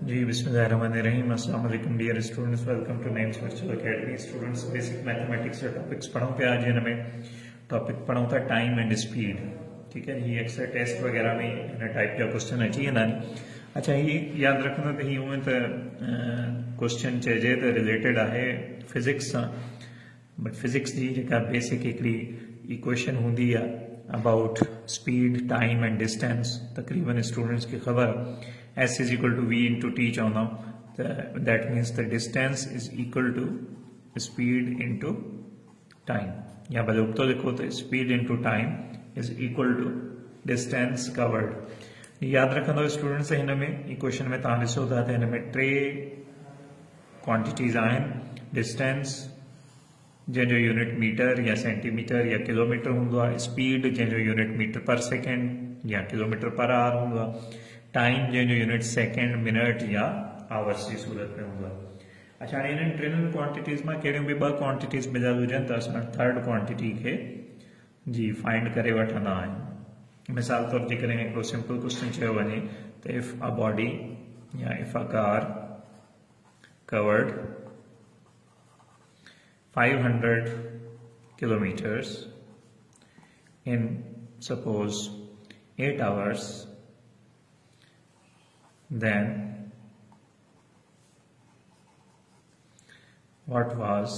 जी बिस्मिल्लाहिर्रहमानिर्रहीम। अस्सलाम वालेकुम dear students, welcome to names virtual academy. Students basic mathematics के टॉपिक्स पढ़ूं पे आज हिन में टॉपिक पढ़ूं था टाइम एंड स्पीड। ठीक है जी, अक्सर टेस्ट वगैरह में हिन टाइप जा क्वेश्चन अची वेंदा आहिनि। अच्छा, ही याद रखना त ही हूअं त क्वेश्चन चइजे त रिलेटेड आहे फिजिक्स सां, बट फिजिक्स जी जेका बेसिक हिकिड़ी इक्वेशन हूंदी आहे about speed, time and distance, तकरीबन स्टूडेंट्स की ख़बर S is equal to V into T चवंदा आहियूं। that means the distance is equal to speed into time, या भले उबतो लिखो तो speed into time is equal to distance covered। याद रखंदो स्टूडेंट्स, हिन में इक्वेशन में तव्हां ॾिसो था त हिन में टे क्वांटिटीज़ आहिनि। डिस्टेंस जंहिंजो यूनिट मीटर या सेंटीमीटर या किलोमीटर हूंदो आहे, स्पीड जंहिंजो यूनिट मीटर पर सेकेंड या किलोमीटर पर आवर हूंदो आहे, टाइम जंहिंजो यूनिट सेकेंड, मिनट या आवर्स जी सूरत में हूंदो आहे। अच्छा, हाणे इन्हनि टिनि क्वांटिटीज़ मां कहिड़ियूं बि ॿ क्वांटिटीज़ मिलियल हुजनि त असां थर्ड क्वांटिटी खे जी फाइंड करे वठंदा आहियूं। मिसाल तौर ते जेकॾहिं हिकिड़ो सिंपल क्वेश्चन चयो वञे त इफ अ बॉडी या if a car covered 500 kilometers in suppose 8 hours, then what was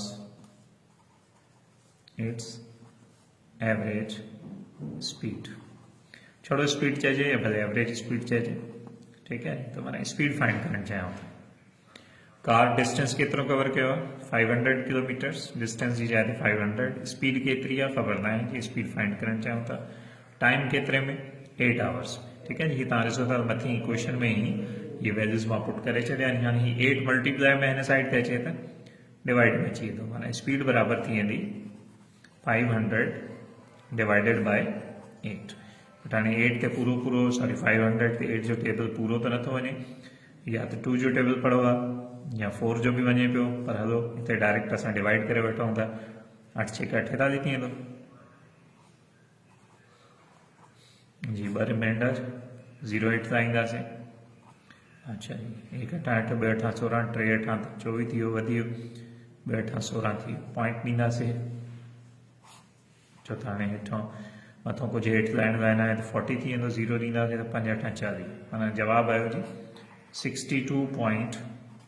its average speed? छोड़ो स्पीड चाहिए या भले एवरेज स्पीड चाहिए, ठीक है। तो मैंने स्पीड फाइंड करना चाहिए। कार डिस्टेंस केतिरो कवर कयो आहे 500 किलोमीटर्स, डिस्टेंस जी जाइ 500, स्पीड केतिरी आहे ख़बर न आहे कि स्पीड फाइंड करणु चाहियूं था। टाइम केतिरे में 8 आवर्स, ठीक है जी। तव्हां ॾिसो था मथी इक्वेशन में ही ये वैल्यूज़ मां पुट करे छॾिया आहिनि। हाणे ही 8 मल्टीप्लाई में हिन साइड ते अचे त डिवाइड में अची वेंदो, माना स्पीड बराबर थी वेंदी 500 डिवाइडेड बाय 8। बट हाणे 8 ते पूरो पूरो सॉरी 500 ते 8 जो टेबल पूरो त नथो वञे, या त 2 जो टेबल पढ़ो आहे या 4 जो भी वने पियो, पर हलो इतने डायरेक्ट असां डिवाइड करे वठूं था। 8 6 48 थी वेंदो जी। 2 रिमाइंडर 08 तां ईंदासीं। अच्छा जी, 1 8 8 2 8 16 3 8 24 थी वियो, वधी वियो 2 8 16 थी वियो। पॉइंट ॾींदासीं छो त हाणे हेठां मथों कुझु हेठि लाइन लाइन आहे त 40 थी वेंदो। 0 ॾींदासीं त 5 8 40, माना जवाबु आयो जी 62.5।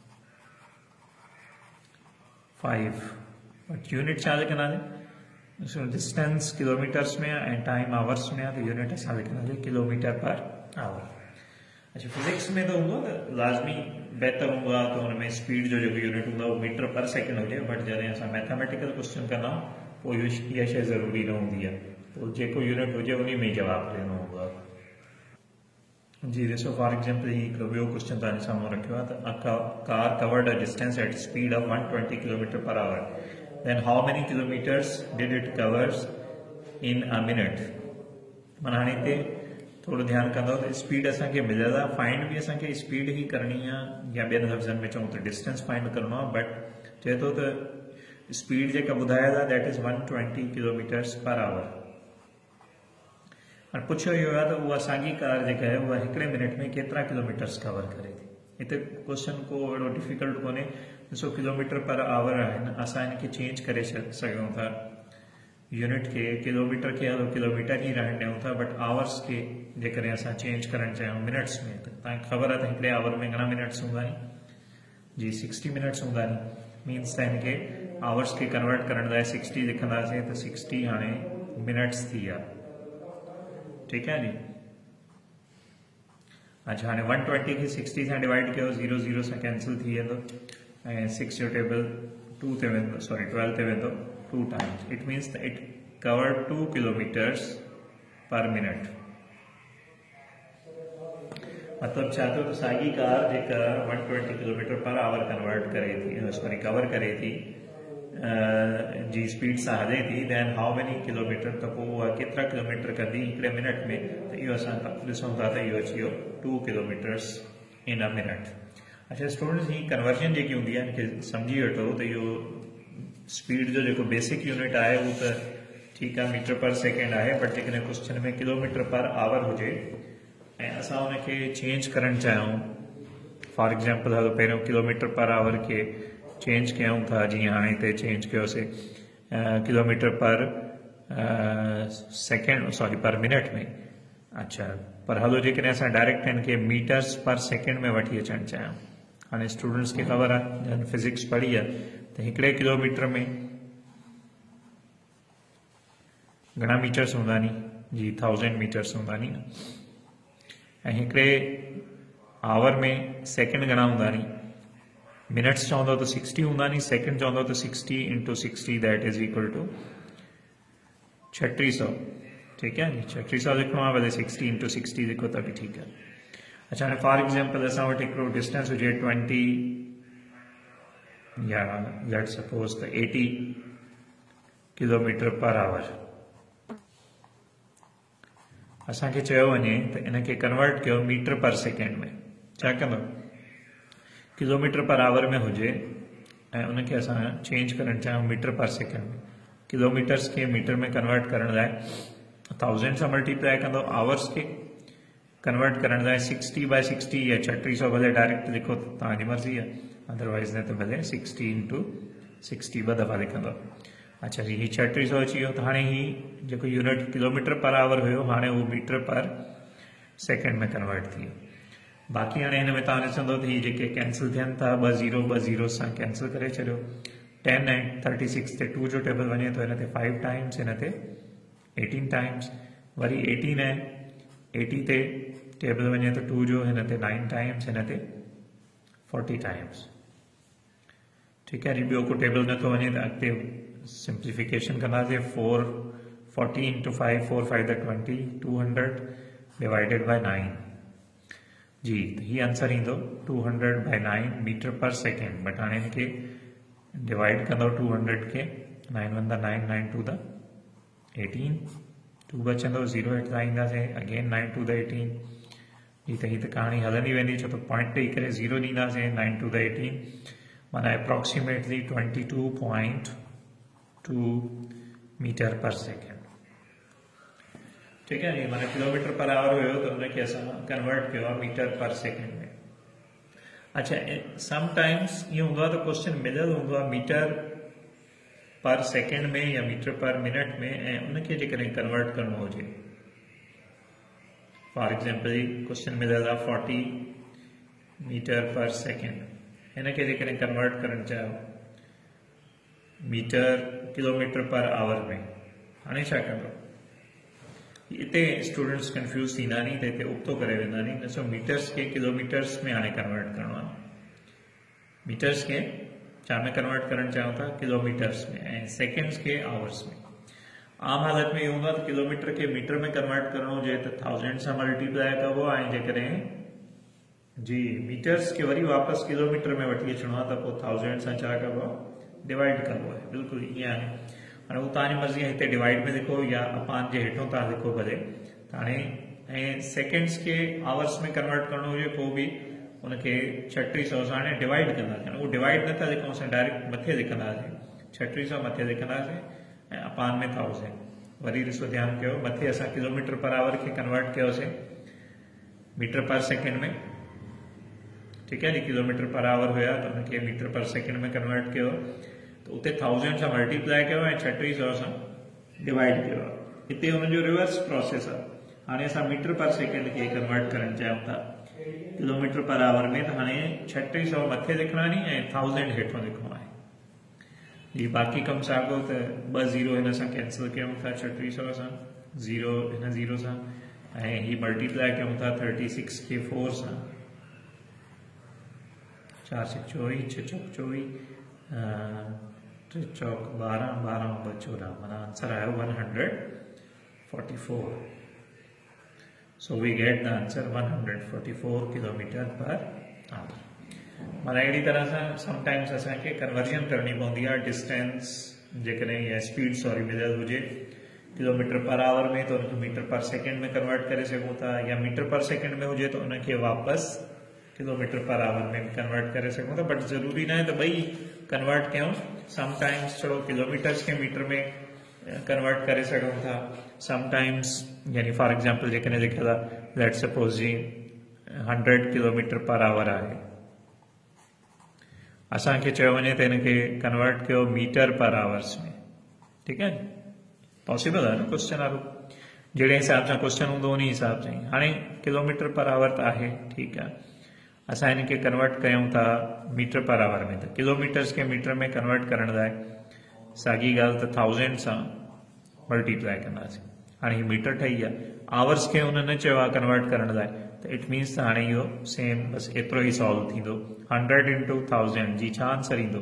बट यूनिट छा लिखंदासीं? डिस्टेंस किलोमीटर्स में एंड टाइम आवर्स में, तो यूनिट असां लिखंदासीं किलोमीटर पर आवर। अच्छा, फिजिक्स में तो हूंदो त लाज़मी बहितर हूंदो आहे त हुन में स्पीड जो जेको यूनिट हूंदो आहे उहो मीटर पर सेकेंड हुजे, बट जॾहिं असां मैथमेटिकल क्वेश्चन कंदा आहियूं पोइ इहा शइ ज़रूरी न हूंदी आहे, पोइ जेको यूनिट हुजे उन में ई जवाबु ॾियणो हूंदो आहे जी। ॾिसो फॉर एग्जाम्पल ही हिकिड़ो ॿियो क्वेश्चन तव्हांजे साम्हूं रखियो आहे त car covered a distance at speed of 120 kilometre per hour, then how many kilometres did it covers in a minute. माना हाणे हिते थोड़ो ध्यानु कंदो त स्पीड असांखे मिलियल आहे, फाइंड भी असांखे स्पीड ही करणी आहे, या ॿियनि लफ़्ज़नि में चऊं त डिस्टेंस फाइंड करणो आहे। बट चए थो त स्पीड जेका ॿुधायल आहे that is 120 kilometres per hour. और पुछो यो आहे त उहा साॻी कार जेका आहे उहा हिकिड़े मिनट में केतिरा किलोमीटर्स कवर करे थी। हिते क्वेश्चन को अहिड़ो डिफिकल्ट कोन्हे। ॾिसो किलोमीटर पर आवर आहिनि, असां हिनखे चेंज करे सघूं था, यूनिट के किलोमीटर के हलो किलोमीटर ही रहण ॾियूं था, बट आवर्स के जेकॾहिं असां चेंज करणु चाहियूं मिनट्स में, त तव्हांखे ख़बर आहे त हिकिड़े आवर में घणा मिनट्स हूंदा आहिनि जी 60 मिनट्स हूंदा आहिनि। मीन्स त हिनखे आवर्स के कन्वर्ट करण लाइ 60 लिखंदासीं त 60 हाणे मिनट्स थी विया, ठीक है जी। अच्छा, हाणे 120 खे 60 सां डिवाइड कयो, 0 0 सां कैंसिल थी वेंदो ऐं 6 जो टेबल 2 ते वेंदो, सॉरी 12 ते वेंदो 2 times. It means it covered 2 kilometres per minute. मतलब छा थियो त साॻी कार जेका 120 किलोमीटर पर आवर कन्वर्ट करे थी, सॉरी कवर करे थी जी स्पीड सां हले थी, देन हाउ मेनी किलोमीटर, त पोइ उहा केतिरा किलोमीटर कंदी हिकिड़े मिनट में, त इहो असां ॾिसूं था त इहो अची वियो 2 किलोमीटर्स इन अ मिनट। अच्छा स्टूडेंट्स, ही कन्वर्जन जेकी हूंदी आहे हिनखे सम्झी वठो त इहो स्पीड जो जेको बेसिक यूनिट आहे उहो त ठीक है मीटर पर सेकेंड है, बट जेकॾहिं क्वेश्चन में किलोमीटर पर आवर हुए ऐं असां उनखे चेंज करणु चाहियूं फॉर एग्जांपल हलो पहिरियों किलोमीटर पर आवर के चेंज कयूं था, जीअं हाणे हिते चेंज कयोसीं किलोमीटर पर सेकेंड सॉरी पर मिनट में। अच्छा, पर हलो जेकॾहिं असां डायरेक्ट इनके मीटर्स पर सेकेंड में वठी अचणु चाहियूं। हाणे स्टूडेंट्स खे ख़बर आहे, जन फिजिक्स पढ़ी आहे, त हिकिड़े किलोमीटर में घणा मीटर्स हूंदा नी जी, 1000 मीटर्स हूंदा नी न। ऐं हिकिड़े आवर में सेकेंड घणा हूंदा नी, मिनट्स चवंदो तो 60 हूंदा नी, सेकेंड चवंदो तो 60 × 60 दैट इज इक्वल टू 3600। ठीक है जी, 3600 लिखणो आहे, भले 60 × 60 लिखो त भी ठीक है। अच्छा, हाणे फॉर एग्जांपल असां वटि हिकिड़ो डिस्टेंस हुजे 20 या लेट सपोज त 80 किलोमीटर पर आवर। असांखे चयो वञे त इनखे कन्वर्ट कयो मीटर पर सेकेंड में। छा कंदो, किलोमीटर पर आवर में हुजे ऐं उनखे असां चेंज करणु चाहियूं मीटर पर सेकेंड में। किलोमीटर्स के मीटर में कन्वर्ट करण लाइ 1000 सां मल्टीप्लाई कंदो, आवर्स के कन्वर्ट करण लाइ 60/60 या 3600 भले डायरेक्ट लिखो त तव्हांजी मर्ज़ी आहे, अदरवाइज न त भले 60 × 60 ॿ दफ़ा लिखंदो। अच्छा जी, ही 3600 अची वियो। त हाणे ही जेको यूनिट किलोमीटर पर आवर हुयो, हाणे उहो मीटर पर सेकेंड में कन्वर्ट थी वियो। बाक़ी हाणे हिन में तव्हां ॾिसंदो त ही जेके कैंसिल थियनि था, 2 0 2 0 सां कैंसिल करे छॾियो। 10 ऐं 36 ते 2 जो टेबल वञे थो, हिन ते 5 टाइम्स, हिन ते 18 टाइम्स। वरी 18 ऐं 80 ते टेबल वञे तो 2 जो, हिन ते 9 टाइम्स, हिन ते 40 टाइम्स। ठीक है जी, ॿियो को टेबल नथो वञे त अॻिते सिंप्लीफिकेशन कंदासीं। 40 × 5 4 5 20 200 डिवाइडेड बाय 9 जी, तो ही आंसर ईंदो 200/9 मीटर पर सेकेंड। बट हाणे इनके डिवाइड कंदो 200 के 9 1 9 9 2 18 2 बचंदो, 0 हेठि लाहींदासीं, अगेन 9 2 18 जी। त ही त कहाणी हलंदी वेंदी, छो त पॉइंट ॾेई करे 0 ॾींदासीं। 9 2 18 माना अप्रोक्सीमेटली 22.2 मीटर पर सेकेंड। ठीक है जी, माना किलोमीटर पर आवर हुयो तो उनखे असां कन्वर्ट किया मीटर पर सेकेंड में। अच्छा, समटाइम्स ये हूंदो आहे त क्वेश्चन मिलियल हूंदो आहे मीटर पर सेकेंड में या मीटर पर मिनट में, ऐं उनखे जेकॾहिं कन्वर्ट करणो हुजे, फॉर एग्जांपल क्वेश्चन मिलियल आहे 40 मीटर पर सेकेंड, इनखे जेकॾहिं कन्वर्ट करणु चाहियो मीटर किलोमीटर पर आवर में, हाणे छा कंदो? इते स्टूडेंट्स कंफ्यूज थींदा नी, त इते उबतो करे वेंदा नी। ॾिसो, मीटर्स के किलोमीटर्स में हाणे कन्वर्ट करणो आहे। मीटर्स के छा में कन्वर्ट करणु चाहियूं था? किलोमीटर्स में, ऐं सेकेंड्स के आवर्स में। आम हालत में इहो हूंदो आहे त किलोमीटर के मीटर में कन्वर्ट करणो हुजे त 1000 सां मल्टीप्लाई कबो आहे, ऐं जेकॾहिं जी मीटर्स के वरी वापस किलोमीटर में वठी अचणो आहे त पोइ 1000 सां छा कबो आहे? डिवाइड कबो आहे। बिल्कुलु ईअं आहे। हाणे उहो तव्हांजी मर्ज़ी आहे, हिते डिवाइड में लिखो या अपान जे हेठों तव्हां लिखो भले। त हाणे ऐं सेकेंड्स के आवर्स में कन्वर्ट करणो हुजे पोइ बि उनखे 3600 सां हाणे डिवाइड कंदासीं। उहो डिवाइड न था लिखूं, असां डायरेक्ट मथे लिखंदासीं, 3600 मथे लिखंदासीं ऐं अपान में 1000। वरी ॾिसो, ध्यानु कयो, मथे असां किलोमीटर पर आवर खे कन्वर्ट कयोसीं मीटर पर सेकेंड में। ठीक है जी, किलोमीटर पर आवर हुया तो उनके मीटर पर सेकेंड में कन्वर्ट किया, तो उते 1000 सां मल्टीप्लाई किया ऐं 3600 सां डिवाइड किया। इते उनजो रिवर्स प्रोसेस है। हाणे असां मीटर पर सेकेंड के कन्वर्ट करणु चाहियूं था किलोमीटर पर आवर में, तो हाणे 3600 मथे लिखणा नी ऐं 1000 हेठों लिखणो आहे। जी, बाक़ी कम साॻियो त 2 0 हिन सां कैंसिल कयूं था 3600 सां, 0 हिन 0 सां, ऐं ही मल्टीप्लाई कयूं था 36 के 4 सां। 4 से 24, 6 चौक 24, 3 चौक 12, 12 2 14, माना आंसर आयो 144। So we get the answer 144 kilometre per hour. माना अहिड़ी तरह सां समटाइम्स असांखे कन्वर्जन करनी पवंदी आहे डिस्टेंस जेकॾहिं या स्पीड सॉरी मिलियल हुजे किलोमीटर पर आवर में, तो उनखे मीटर पर सेकेंड में कन्वर्ट करे सघूं था, या मीटर पर सेकेंड में हुजे तो उनखे वापस किलोमीटर पर आवर में भी कन्वर्ट करे सघूं था। बट ज़रूरी न है तो ॿई कन्वर्ट कयूं। समटाइम्स चलो किलोमीटर्स के मीटर में कन्वर्ट करे सघूं था, समटाइम्स यानी फॉर एग्जांपल जेकॾहिं लिखियल आहे लेट सपोज जी 100 किलोमीटर पर आवर आहे, असांखे चयो वञे त हिनखे कन्वर्ट कयो मीटर पर आवर्स में। ठीक है, पॉसिबल है ना क्वेश्चन वारो, जड़े हिसाब से क्वेश्चन हूंदो उन हिसाब से। हाँ किलोमीटर पर आवर तो है, ठीक है, असां इनके कन्वर्ट कयूं था मीटर पर आवर में, तो किलोमीटर्स के मीटर में कन्वर्ट करण लाइ साॻी ॻाल्हि त 1000 सां मल्टीप्लाई कंदासीं। हाँ ही मीटर ठही गया, आवर्स के उन्होंने चयो कन्वर्ट करण लाइ, तो इट मीन्स हाँ यो सेम बस एतिरो ही सॉल्व थींदो। 100 into 1000 जी छा आंसर ईंदो?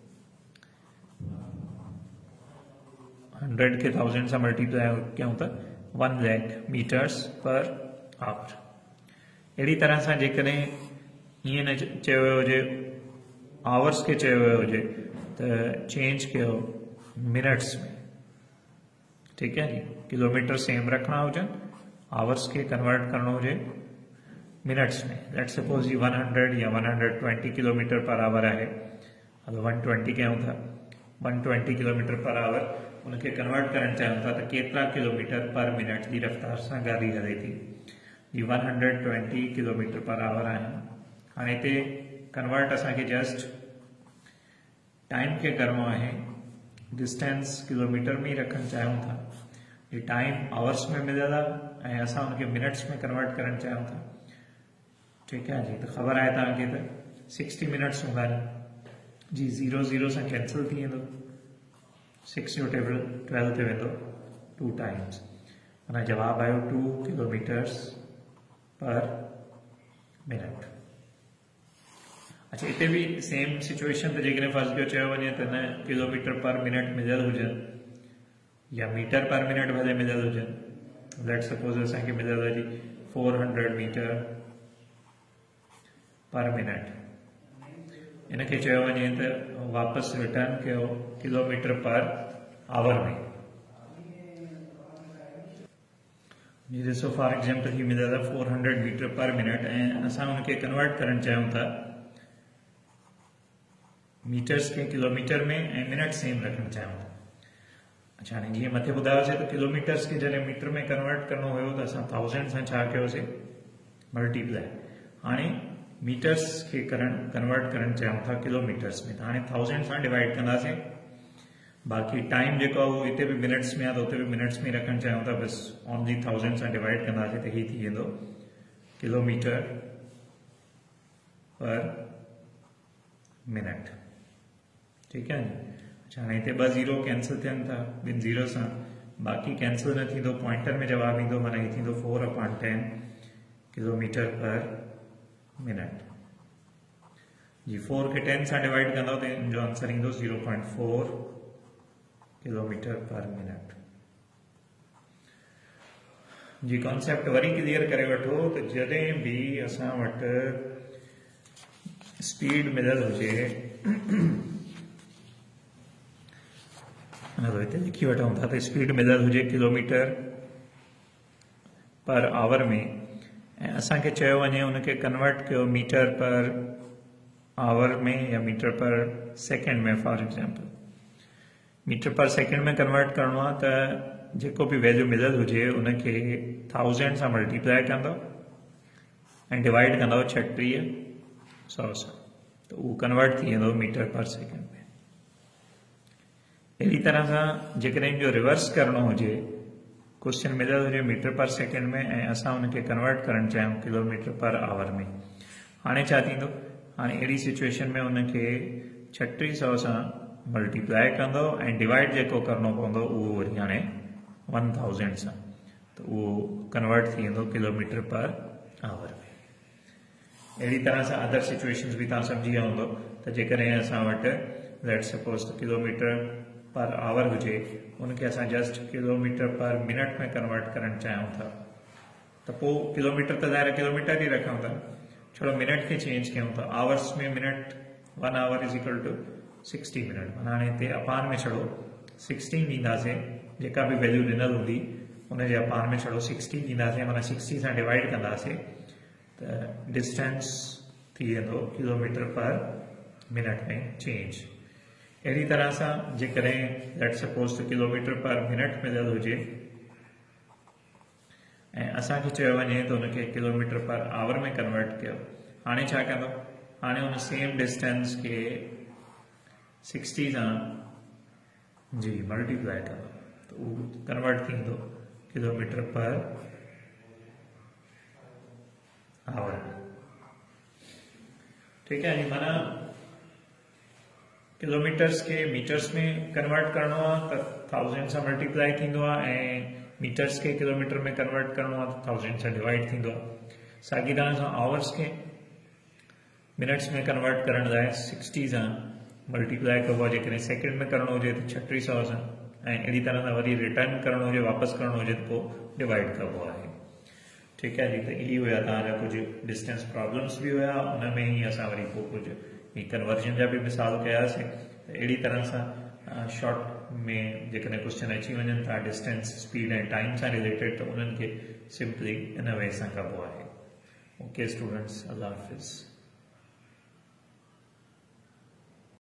100 के 1000 से मल्टीप्लाई क्यों था 1 लाख मीटर्स पर आवर। अड़ी तरह से जेकॾहिं ईअं न चयो वियो हुजे आवर्स के चयो वियो हुजे त चेंज कयो मिनट्स में। ठीक है जी, किलोमीटर सेम रखना हुजन, आवर्स के कन्वर्ट करना हुजे मिनट्स में। लेट्स सपोज ये 100 या 120 किलोमीटर पर आवर है, अब 120 क्यों था 120 किलोमीटर पर आवर उनके कन्वर्ट करण चाहियूं था तो केतरा किलोमीटर पर मिनट की रफ्तार से गाड़ी हले थी। जी 120 किलोमीटर पर आवर है। हाँ इतने कन्वर्ट असांखे जस्ट टाइम के करणो है, डिस्टेंस किलोमीटर में ही रखना चाहियूं था, ये टाइम आवर्स में मिलल है असां उनके मिनट्स में कन्वर्ट करण चाहियूं था। ठीक है जी, तो खबर है तव्हांखे त 60 मिनट्स हूंदा जी, 0 0 से कैंसिल थी वेंदो, 6 जो टेबल 12 ते वेंदो 2 टाइम्स, माना जवाब आयो 2 किलोमीटर्स पर मिनट। अच्छा इतने भी सेम सिचुएशन तो जेकॾहिं फर्स्ट जो चयो वञे त न किलोमीटर पर मिनट मिलियल हुजनि या मीटर पर मिनट भले मिलियल हुजनि। लेट सपोज असांखे मिलियल आहे जी 400 मीटर पर मिनट, इनके चयो वञे त वापस रिटर्न कयो किलोमीटर पर आवर में। जी ॾिसो फॉर एग्जाम्पल ही मिलियल आहे 400 मीटर पर मिनट ऐं असां उनके कन्वर्ट करण चाहियूं था मीटर्स के किलोमीटर में ऐं मिनट सेम रखना चाहियूं था। अच्छा हाणे जीअं मथे ॿुधायोसीं त किलोमीटर्स के जॾहिं मीटर में कन्वर्ट करणो हुयो त असां 1000 सां छा कयोसीं मल्टीप्लाई। हाणे मीटर्स के कन्वर्ट करण चाहियूं था किलोमीटर्स में, तो हाँ 1000 से डिवाइड कंदासीं, बाकी टाइम जो वो इतने भी मिनट्स में है तो उते भी मिनट्स में रखना चाहियूं था, बस ओनली 1000 से डिवाइड कंदासीं तो ही थी वेंदो किलोमीटर पर मिनट। ठीक है जी। अच्छा हाँ इतने 2 0 कैंसिल थियन था बिन 0 से, बाकी कैंसिल न थींदो, पॉइंटर में जवाब ईंदो, माना ये थींदो 4/10 किलोमीटर पर मिनट। जी 4 के 10 से डिवाइड कंदो तो जो आंसर ईंदो 0.4 किलोमीटर पर मिनट। जी कॉन्सेप्ट वरी क्लियर करे वठो तो जॾहिं भी असां वटि स्पीड मिलियल हुजे, हलो इतने लिखी वठूं था, तो स्पीड मिलियल हुजे किलोमीटर पर आवर में ऐं असांखे चयो वञे उनके कन्वर्ट कयो मीटर पर आवर में या मीटर पर सेकेंड में। For example metre per second में कन्वर्ट करणो आहे त जेको भी वैल्यू मिलियल हुजे उनके 1000 सां मल्टीप्लाई कंदो ऐं डिवाइड कंदो 3600 सां, तो वो कन्वर्ट थी वेंदो मीटर पर सेकेंड में। अहिड़ी तरह सां जेकॾहिं जो रिवर्स करणो हुजे, क्वेश्चन मिलियल हुजे मीटर पर सेकेंड में ऐं असां उनके कन्वर्ट करण चाहियूं किलोमीटर पर आवर में, हाणे छा थींदो, हाणे अहिड़ी सिचुएशन में उनके 3600 सां मल्टीप्लाई कंदो ऐं डिवाइड जेको करणो पवंदो उहो वरी हाणे 1000 सां, तो वो कन्वर्ट थी वेंदो किलोमीटर पर आवर में। अहिड़ी तरह सां अदर सिचुएशंस भी तव्हां सम्झी विया हूंदो त जेकॾहिं असां वटि लेट सपोज त किलोमीटर पर आवर हुजे उनके असां जस्ट किलोमीटर पर मिनट में कन्वर्ट करण चाहियूं था, तो पोइ किलोमीटर त ज़ाहिर किलोमीटर ही रखूं था, छोड़ो मिनट के चेंज कयूं था, आवर्स में minute 1 hour is equal to 60 minute, माना हाणे हिते अपान में छड़ो 16 ॾींदासीं, जेका भी वैल्यू ॾिनल हूंदी उनजे अपान में छड़ो 60 ॾींदासीं, माना 60 सां डिवाइड कंदासीं त डिस्टेंस थी वेंदो किलोमीटर पर मिनट में चेंज। अहिड़ी तरह सां जेकॾहिं लेट सपोज त किलोमीटर पर मिनट मिलियल हुजे ऐं असांखे चयो वञे तो उनके किलोमीटर पर आवर में कन्वर्ट कयो, हाणे छा कंदो, हाणे उन सेम डिस्टेंस के 60 सां जी मल्टीप्लाई कंदो तो वो कन्वर्ट थींदो किलोमीटर पर आवर। ठीक है जी, माना किलोमीटर्स के मीटर्स में कन्वर्ट करणो आहे त 1000 सां मल्टीप्लाई थींदो आहे ऐं मीटर्स के किलोमीटर में कन्वर्ट करणो आहे त 1000 सां डिवाइड थींदो आहे। साॻी तरह सां आवर्स के मिनट्स में कन्वर्ट करण लाइ 60 सां मल्टीप्लाई कबो आहे। जेकॾहिं सेकेंड में करणो हुजे त 3600 सां ऐं अहिड़ी तरह सां वरी रिटर्न करणो हुजे वापसि करणो हुजे त पोइ डिवाइड कबो आहे। ठीक है जी, तो यही हुआ तव्हांजा कुछ डिस्टेंस प्रॉब्लम्स भी हुआ, उनमें ही असां वरी पोइ कुछ कन्वर्जन जा भी मिसाल कयासीं। अहिड़ी तरह सां शॉर्ट में जेकॾहिं क्वेश्चन अची वञनि था डिस्टेंस स्पीड ऐं टाइम सां रिलेटेड त उन्हनि खे सिंपली इन वे सां कबो आहे। ओके स्टूडेंट्स, अल्लाह हाफ़िज़।